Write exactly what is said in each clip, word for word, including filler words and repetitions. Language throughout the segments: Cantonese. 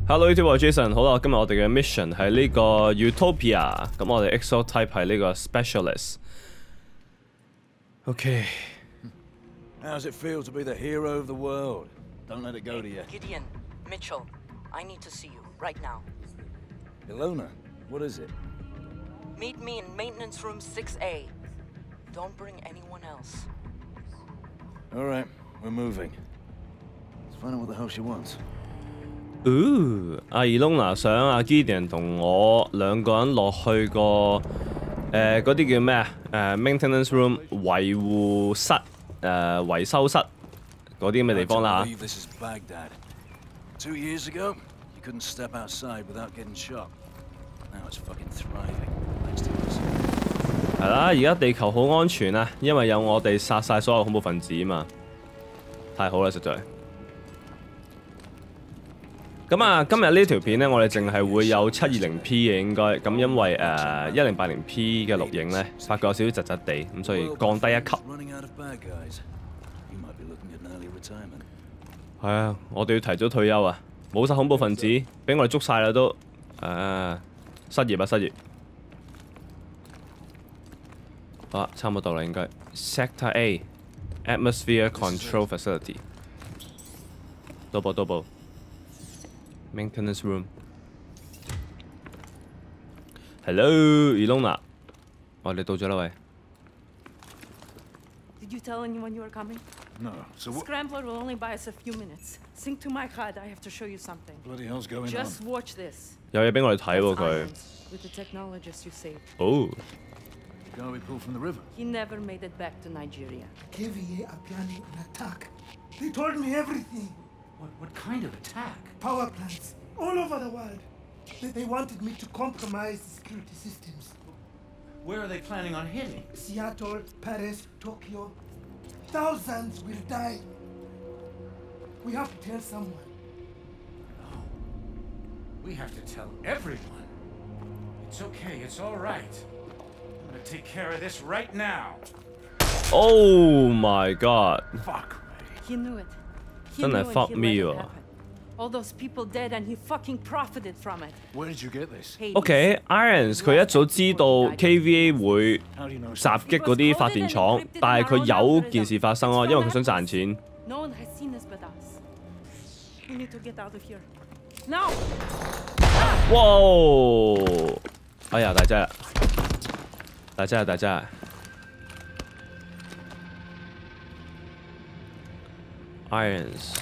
Hello YouTube，我係 Jason。好啦，今日我哋嘅 mission 係呢個 Utopia，咁我哋 Exo Type 係呢個 Specialist。OK。 How's it feel to be the hero of the world? Don't let it go to you. Gideon, Mitchell, I need to see you right now. Ilona, what is it? Meet me in maintenance room six A. Don't bring anyone else. All right, we're moving. Let's find out what the hell she wants. 哦，阿 Ilona 想阿 Gideon 同我兩個人落去個誒嗰啲叫咩啊？誒 maintenance room 維護室誒維修室嗰啲咁嘅地方啦嚇。 This is Baghdad. Two years ago, you couldn't step outside without getting shot. Now it's fucking thriving thanks to us. 係啦，而家地球好安全啊，因為有我哋殺晒所有恐怖分子啊嘛，太好啦，實在。 咁啊，今日呢條片咧，我哋淨係會有七二零 P 嘅應該，咁因為誒一零八零 P 嘅錄影咧，發覺有少少窒窒地，咁所以降低一級。係啊，我哋要提早退休啊，冇晒恐怖分子，俾我哋捉晒啦都，誒失業啊失業。啊，差唔多到啦應該。Sector A Atmosphere Control Facility。到步到步。 Maintenance room. Hello, Ilona. 我哋到咗啦喂。 Did you tell anyone you were coming? No. So what? Scrambler will only buy us a few minutes. Sync to my card. I have to show you something. Bloody hell's going on? Just watch this. 有嘢俾我哋睇喎佢。 With the technologist you saved. Oh. The guy we pulled from the river. He never made it back to Nigeria. K V A are planning an attack. They told me everything. What, what kind of attack? Power plants all over the world. They, they wanted me to compromise the security systems. Where are they planning on hitting? Seattle, Paris, Tokyo. Thousands will die. We have to tell someone. No. We have to tell everyone. It's okay, it's all right. I'm gonna take care of this right now. Oh my god. Fuck. He knew it. He 真係 knew it. fuck He me let it 喎。 happen. All those people dead and he fucking profited from it. Where did you get this? Hades. OK，Irons 佢一早知道 K V A 會 How do you know? 襲擊嗰啲發電廠，但係佢有件事發生咯，因為佢想賺錢。 No one has seen this but us. We need to get out of here. Now! 哇！哎呀，大劑啊！大劑啊！大劑啊！ Irons。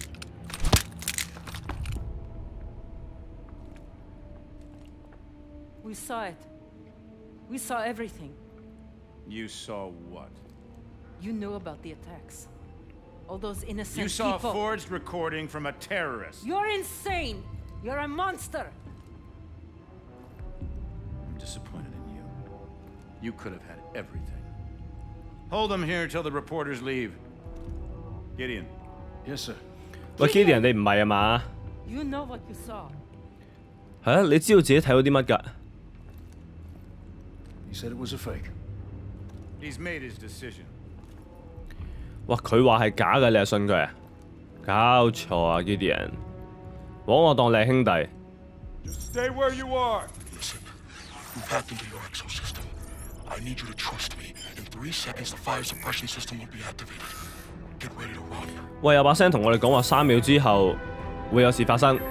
We saw it. We saw everything. You saw what? You knew about the attacks. All those innocent You saw people. a forged recording from a terrorist. You're insane! You're a monster! I'm disappointed in you. You could have had everything. Hold them here until the reporters leave. Gideon. Yes, sir. 喂 ，Gideon 你唔係啊嘛？ You know what you saw. 係啊，你知道自己睇到啲乜㗎？ He said it was a fake. He's made his decision. 哇！佢話係假嘅，你係信佢啊？搞錯啊 ，Gideon！ 枉我當你係兄弟。 Just stay where you are. Listen, you've hacked into your exosystem. I need you to trust me. In three seconds, the fire suppression system will be activated. Get ready to run. 喂，有把聲同我哋講話三秒之後會有事發生。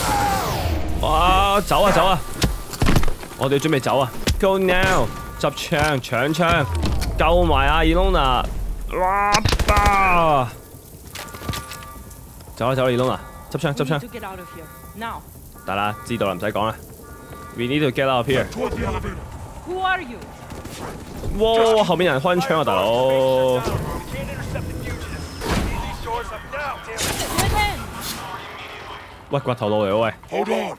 哇！走啊走啊！我哋準備走啊 ！Go now！ 執槍搶槍，救埋阿 Ilona！ 哇吧！走啊走啊 Ilona！ 執槍執 We need 槍 to。get out of here. Now. 得啦，知道啦，唔使講啦。We need to get out of here。 Toward the elevator. Who are you? 哇！後面有人開緊槍啊，大佬！ Within! 喂，掘頭路嚟喎喂！ Hold on.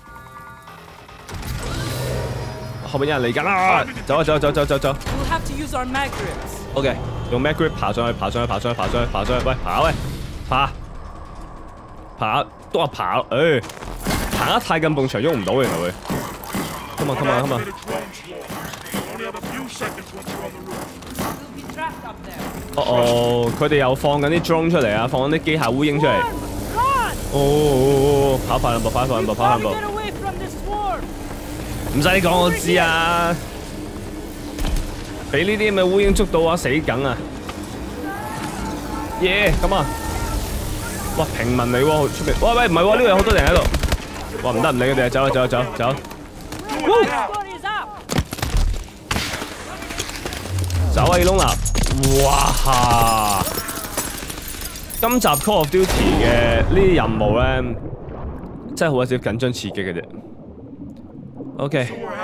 後面有人嚟緊啦！走啊走啊走走走走 We'll have to use our mag grips. ！OK， 用 Mag Grip 爬上去，爬上去，爬上去，爬上去，爬上去，喂，爬喂，爬，爬，都話爬，誒，行得太近埲牆喐唔到原來會。Come on come on come on！ Drone swarm. Only have a few seconds once you're on the roof. We'll be trapped up there. 哦哦，佢哋又放緊啲 drone 出嚟啊，放緊啲機械烏蠅出嚟。 Run! 哦，跑快兩步，跑快兩步，跑快兩步。 Get away from this swarm! 唔使你講，我知啊。俾呢啲咁嘅烏蠅捉到啊，死梗啊！耶，咁啊！哇，平民嚟喎，出邊。喂喂，唔係喎，呢度有好多人喺度。哇，唔得唔理佢哋，走啊走啊走走。 Score is up! 走啊，窿啦！哇！今集 Call of Duty 嘅呢啲任務咧，真係好有少少緊張刺激嘅啫。OK。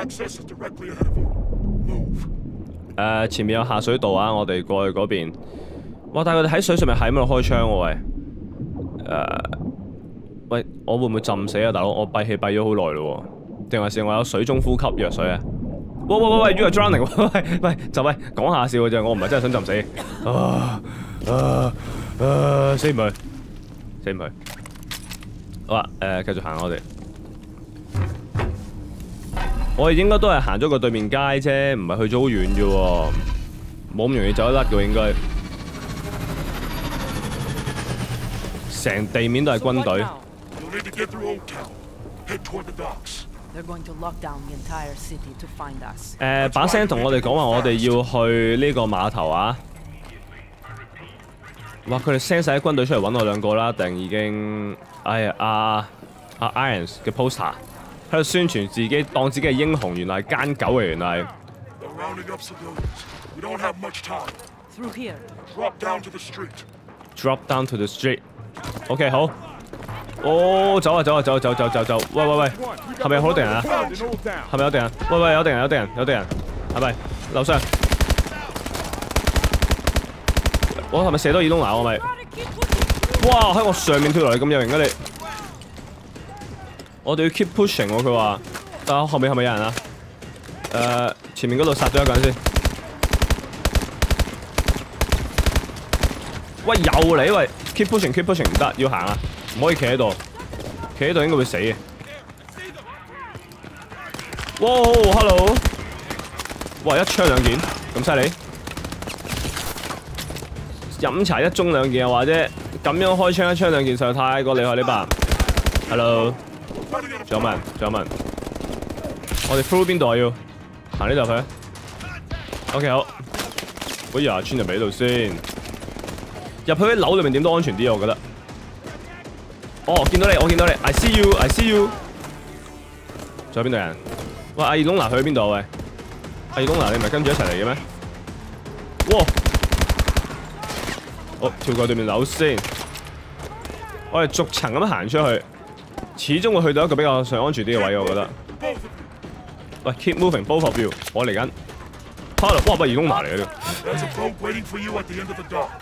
誒、呃，前面有下水道啊，我哋過去嗰邊。哇！但係佢哋喺水上面係咁喺度開槍喎，喂。誒、呃，喂，我會唔會浸死啊，大佬？我閉氣閉咗好耐咯喎，定還是我有水中呼吸藥水啊？喂喂喂喂 ，you are drowning！ 喂喂，就喂講下笑嘅啫，我唔係真係想浸死。啊啊啊！死唔去，死唔去。好啦，誒、呃，繼續行我哋。我哋應該都係行咗個對面街啫，唔係去咗好遠啫喎，冇咁容易走得甩嘅應該。成地面都係軍隊。 They're going to lock down the entire city to find us. 誒，把聲同我哋講話，我哋要去呢個碼頭啊！哇！佢哋 send 晒啲軍隊出嚟揾我兩個啦，定已經哎呀阿阿 Irons 嘅 poster 喺度宣傳自己，當自己係英雄，原來係奸狗嚟，原來。 Through here. Drop down to the street. Drop down to the street. OK 好。哦，走啊走啊走走走走走！喂喂喂，係咪有好多敵人啊？係咪有敵人？喂喂，有敵人有敵人有敵人，係咪？樓上。我係咪射多耳窿牙？我咪。哇！喺我上面跳落嚟咁有型嘅你。我哋要 keep pushing 喎，佢話。但後面係咪有人啊？誒、呃，前面嗰度殺咗一個人先。喂，又嚟喂 ！keep pushing keep pushing 唔得，要行啊！ 唔可以企喺度，企喺度應該會死嘅。哇 ，hello！ 哇，一槍兩件，咁犀利！飲茶一盅兩件又話啫，咁樣開槍一槍兩件實在太過厲害呢班。Hello， 仲有冇人？仲有冇人？我哋 through 邊度啊？要行呢度去。OK 好。哎呀，穿入嚟呢度先。入去啲樓裏面點都安全啲，我覺得。 哦，見到你，我見到你 ，I see you，I see you。仲有邊度人？喂，阿爾東拿去邊度啊？喂，阿爾東拿，你唔係跟住一齊嚟嘅咩？哇！好，跳過對面樓先。我哋逐層咁行出去，始終會去到一個比較上安全啲嘅位，我覺得。喂 ，keep moving，both of you， 我嚟緊。Hello， 哇，唔係爾東拿嚟嘅呢個。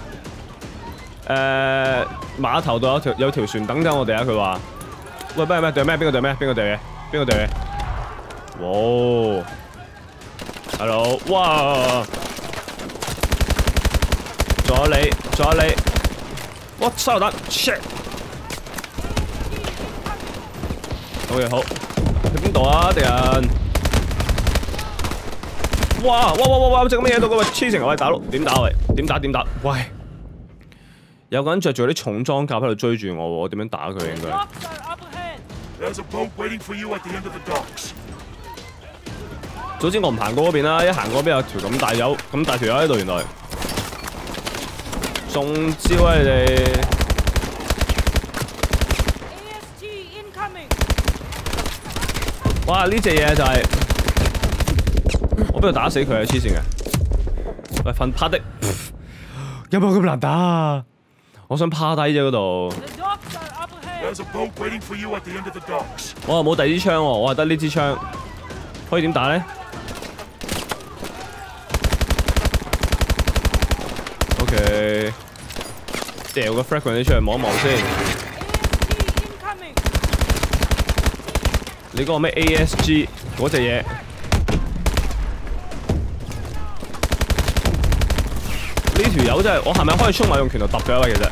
誒碼頭度有條有條船等緊我哋啊！佢話：喂，咩咩對咩？邊個對咩？邊個對嘅？邊個對嘅？哇 ！Hello， 哇！仲有你，仲有你！哇！收彈 ，shit！ 好嘅，好。去邊度啊？敵人！哇！哇哇哇哇！隻乜嘢到？喂，黐成喂打佬，點打喂？點打點打？喂！ 有個人着住啲重裝甲喺度追住我喎，我點樣打佢應該？早知我唔行過嗰邊啦，一行過邊有條咁大友咁大條友喺度，原來中招啊你哋！哇！呢隻嘢就係、是、我邊度打死佢啊！黐線嘅！喂，瞓趴的，有冇咁難打啊？ 我想趴低啫嗰度。我又冇第二支槍喎，我係得呢支槍。可以點打咧 ？OK， 掉個 fragment 出嚟望一望先。你嗰個咩 A S G 嗰隻嘢？呢條友真係，我係咪可以衝埋用拳頭揼佢啊？喂，其實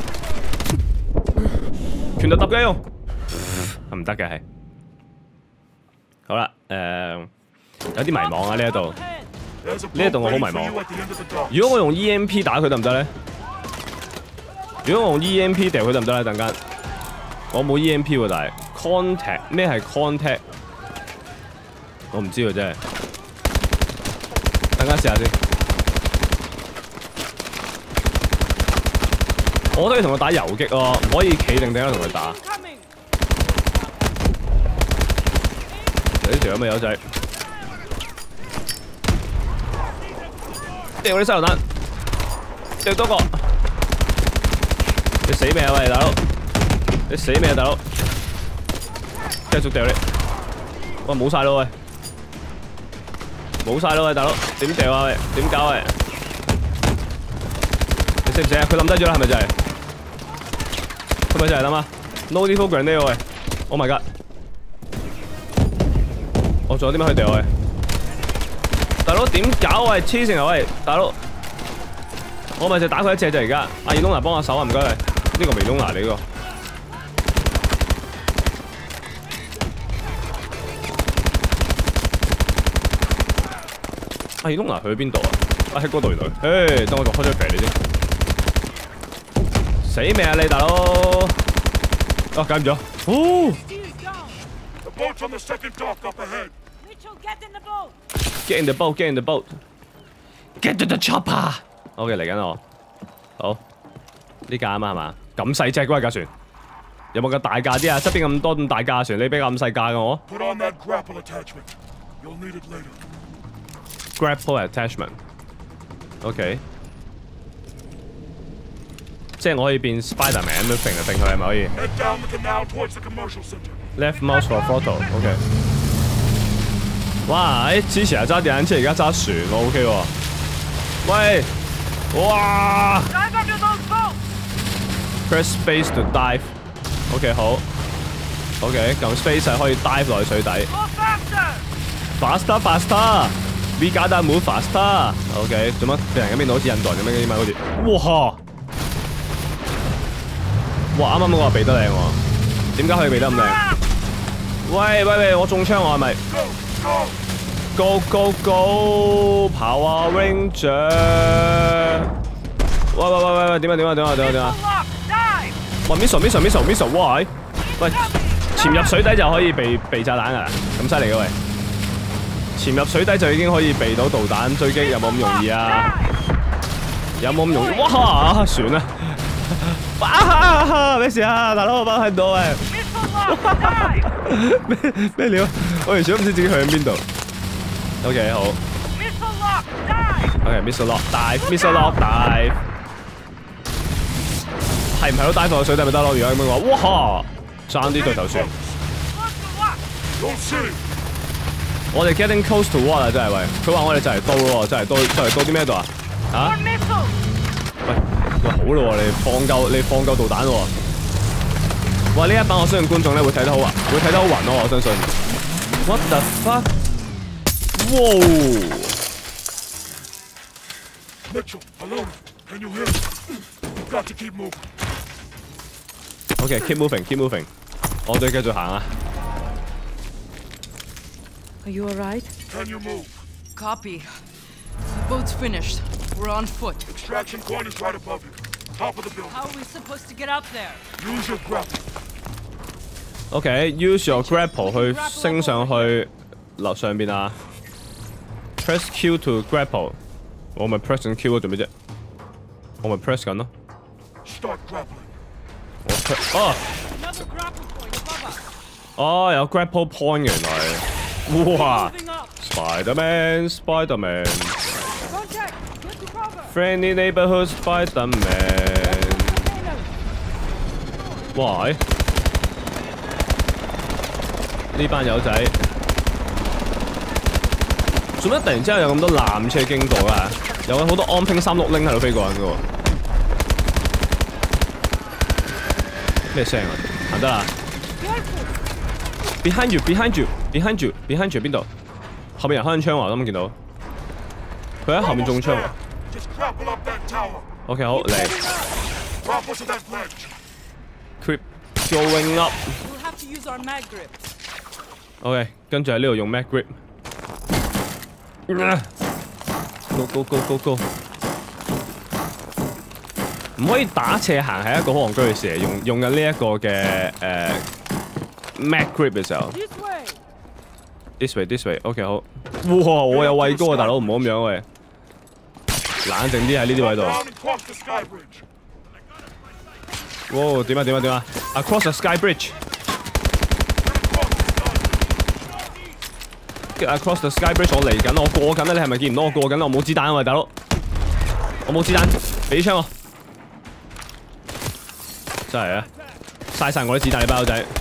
拳頭揼嘅用，係唔得嘅係。好啦，誒、呃、有啲迷茫啊呢一度，呢一度我好迷茫。如果我用 E M P 打佢得唔得咧？如果我用 E M P 掉佢得唔得咧？陣間我冇 E M P 喎，但係 contact 咩係 contact？ 我唔知喎真係。等間試下先。我都要同佢打游擊咯，唔可以企定定喺度同佢打。呢條咁嘅友仔，掉啲手榴彈，掉多個。你死未啊喂，大佬！你死未啊大佬？繼續掉你。哇冇晒咯喂！冇晒咯喂，大佬！點掉啊喂？點搞喂？你死唔死啊？佢冧低咗啦，係咪就係？係咪就係諗啊 ？No default grenade 喂 ！Oh my god！ 我仲有啲咩可以掉喂？大佬點搞喂？黐線啊喂！大佬，我咪就打佢一隻啫而家。阿爾東拿幫我手啊，唔該喂。呢個微東拿嚟個。阿爾東拿去邊度啊？啊喺嗰度原來。誒，等我仲開咗肥你先。死未啊你大佬？哦，解唔咗。哦。 The boat's on the second dock up ahead. Mitchell, get in the boat. Get in the boat, get in the boat. Get to the chopper. OK 嚟緊我。好。呢架啊嘛係嘛？咁細隻嗰架船，有冇個大架啲啊？側邊咁多咁大架船，你比較咁細架嘅我 Put on that grapple attachment. You'll need it later. ？Grapple attachment。OK。即係我可以變 Spiderman 咁揈嚟揈去係咪可以 Head down the canal towards the commercial center. ？Left mouse for photo。OK。哇！誒，之前係揸電單車，而家揸船喎 ，OK 喎。喂！哇 ！Press space to dive。OK 好。OK 撳 space 係可以 dive 落去水底。Faster faster。We gotta move faster。OK 做乜？俾人咁變到好似印度人咁樣嘅嘛？好似。哇！哇！啱啱嗰個避得靚喎。點解可以避得咁靚？喂喂喂！我中槍我係咪 ？Go go go！ 跑啊 Ranger！ 喂喂喂喂喂！點啊點啊點啊點啊點啊！哇 ！Missile missile missile missile！ 哇！喂，潛入水底就可以避避炸彈㗎啦，咁犀利嘅喂！潛入水底就已經可以避到導彈追擊，有冇咁容易啊？有冇咁容易？哇！船啊！哇！咩事啊？大佬我幫喺度喂！咩咩料？我完全都唔知自己去緊邊度。OK 好。OK，missile lock dive，missile lock dive。係唔係都 dive 落水底咪得咯？如果咁樣嘅話，哇！爭啲對頭船。我哋 getting close to what 啊？真係喂！佢話我哋就嚟到咯，就嚟到，就嚟到啲咩度啊？嚇？喂！喂，好咯喎！你放夠，你放夠導彈喎！哇！呢一版我相信觀眾咧會睇得好啊，會睇得好暈咯！我相信。What the fuck？ Whoa! Mitchell, Alona, can you hear me? You've got to keep moving. Okay, keep moving, keep moving. 我哋繼續行啊！ Are you alright? Can you move? Copy. The boat's finished. We're on foot. Extraction point is right above you. Top of the building. How are we supposed to get up there? Use your grapple. Okay, use your grapple 去升上去樓上邊啊！ Press Q to grapple。我咪 press 緊 Q 做咩啫？我咪 press 緊咯。 Start grappling。 我 press 哦。哦，有 grapple point 原來。哇 ！Spiderman Spiderman。Friendly neighborhood Spiderman。哇！呢班友仔。做乜突然之間有咁多纜車經過㗎？有好多安拼三六零喺度飛過緊㗎喎。咩聲啊？行得啦 ！Behind you, behind you, behind you, behind you 邊度？後面人開緊槍喎，啱啱見到。佢喺後面中槍喎。OK 好嚟。Creep going up。OK， 跟住喺呢度用 mag grip。Go go go go go！ 唔可以打斜行係一個好戇居嘅事，用用緊呢一個嘅誒 Mac grip 嘅時候。 This way. This way, this way. OK 好。哇！我有畏高啊，大佬唔好咁樣喂。冷靜啲喺呢啲位度。哇！點啊點啊點啊 ！Across the sky bridge。Across the sky bridge， 我嚟緊，我過緊啦！你係咪見唔到我過緊啦？我冇子彈喂，大佬。我冇子彈，俾槍我。真係啊！嘥晒我啲子彈，你包仔。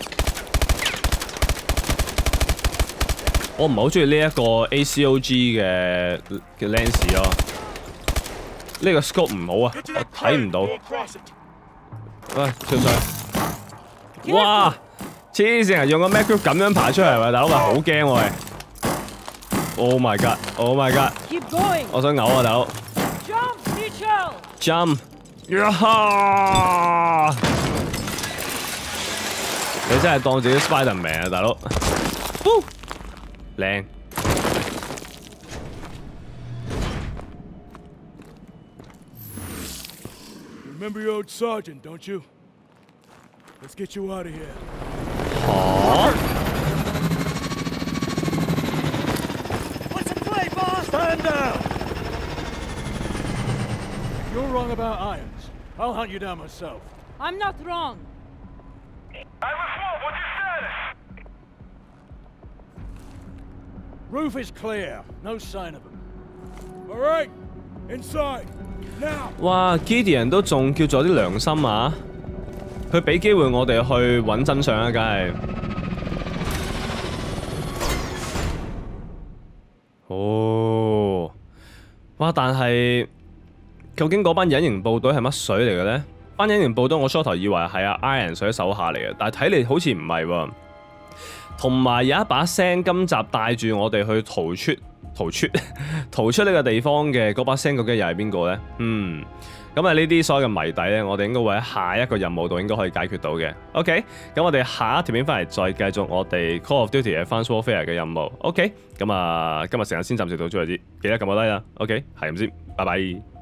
我唔係好中意呢一個 A C O G 嘅嘅 lens 咯。呢個 scope 唔好啊，我睇唔到。喂，跳上去！哇！黐線啊！用個 Mac grip 咁樣爬出嚟喂，大佬喂好驚喎喂 ！Oh my god！Oh my god！ Keep going. 我想嘔啊，大佬 Jump, Mitchell. ！Jump！ 呀！你真係當自己 Spiderman 啊，大佬！靚。 Remember your old sergeant, don't you? Let's get you out of here. 嚇！ What's the play, boss? Stand down! You're wrong about irons. I'll hunt you down myself. I'm not wrong. Roof is clear. No sign of him. All right, inside. Now. 哇 ，Gideon 都仲叫做有啲良心啊！佢俾機會我哋去揾真相啊，梗係。哦，哇！但係究竟嗰班隱形部隊係乜水嚟嘅咧？班隱形部隊我初頭以為係阿 Iron 水手下嚟嘅，但係睇嚟好似唔係喎。同埋有一把聲，今集帶住我哋去逃出、逃出、逃出呢個地方嘅嗰把聲，究竟又係邊個呢？嗯，咁啊呢啲所有嘅謎底呢，我哋應該會喺下一個任務度應該可以解決到嘅。OK， 咁我哋下一條片翻嚟再繼續我哋 Call of Duty Advanced Warfare 嘅任務。OK， 咁啊今日時間先暫時到此為止，記得撳個 like 啦。OK，係咁先，拜拜。